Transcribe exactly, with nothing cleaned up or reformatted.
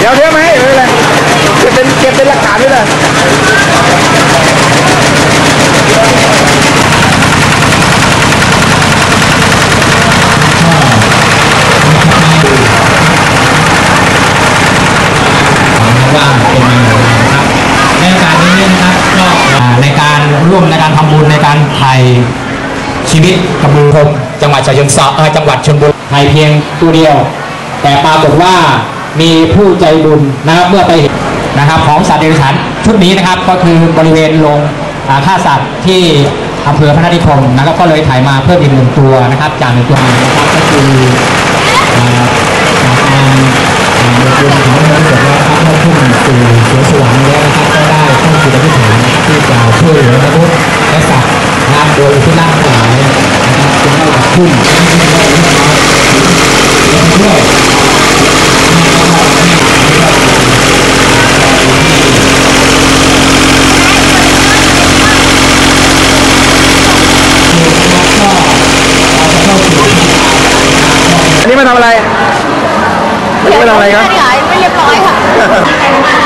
เดี๋ยวเดี๋ยวไหมเออเลยเก็บเป็นเก็บเป็นหลักฐานด้วยเลยว่าเป็นยังไงนะครับในโอกาสนี้นะครับก็ในการร่วมในการทำบุญในการไถ่ชีวิตกระบือพรมจังหวัดฉะเชิงเทราจังหวัดชลบุรีไถ่เพียงตัวเดียวแต่ปรากฏว่ามีผู้ใจบุญนะครับเมื่อไปเห็นนะครับของสัตว์เดรัจฉานชุดนี้นะครับก็คือบริเวณโรงฆ่าสัตว์ที่อำเภอพนัสนิคมนะครับก็เลยถ่ายมาเพิ่มอีกหนึ่งตัวนะครับจากหนึ่งตัวนะครับก็คือจากการโดยรวมของเราเสร็จแล้วครับเมื่อขึ้นสู่สวนสวรรค์แล้วนะครับก็ได้เข้าสู่อธิษฐานที่จะช่วยเหลือมนุษย์และสัตว์นะครับโดยที่ร่างกายนะครับจะได้ขึ้นด้วยอันนี้มาทำอะไรอันนี้มาทำอะไรครับไม่เรียบร้อยค่ะ